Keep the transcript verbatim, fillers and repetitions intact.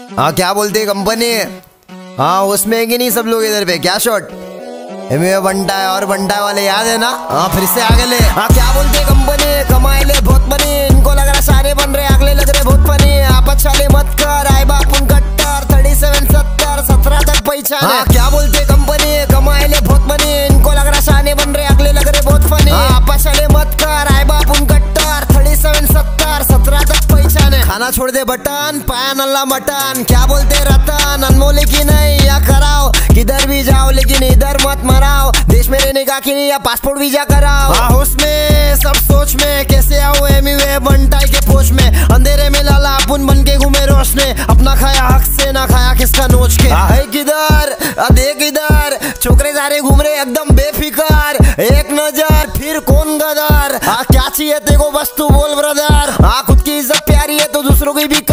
हाँ क्या बोलते कंपनी? हाँ उसमें है कि नहीं सब लोग इधर पे? क्या शॉट बंटा है और बंटा वाले याद है ना? हाँ फिर से आगे ले। हाँ क्या बोलते कंपनी? कमाए ले बहुत बनी, इनको लग रहा सारे बन रहे, अगले लग रहे बहुत फनी। आपस वाले मत कर, आए बाप उन कट्टर, थर्टी सेवन सत्तर सत्रह तक पहचान। हाँ क्या बोलते कंपनी? कमाए ले बहुत बनी, इनको लग रहा सारे बन रहे, अगले लग रहे बहुत फनी। आपस वाले मत कर, आए बाप उन कट्टर, थर्टी सेवन सत्तर सत्रह तक पहचान। खाना छोड़ दे बटन, पाया नल्ला मटन। क्या बोलते रतन? अनमोल की नहीं या कराओ, किधर भी जाओ लेकिन इधर मत मराओ। देश में रहने का कि नहीं या पासपोर्ट वीजा कराओ। हाँ उसमें सब सोच में, कैसे आओ एमीवे बंटाई के पोच में। अंधेरे में लाला अपन बन के घूमे रोशने, अपना खाया हक से ना खाया किसका नोच के। है किधर देख इधर, छोकरे सारे घूम रहे एकदम बेफिकर। एक नजर फिर कौन गदर, हाँ क्या चाहिए तेको बस तू बोल ब्रदर। हाँ खुद की इज्जत प्यारी है तो दूसरों की भी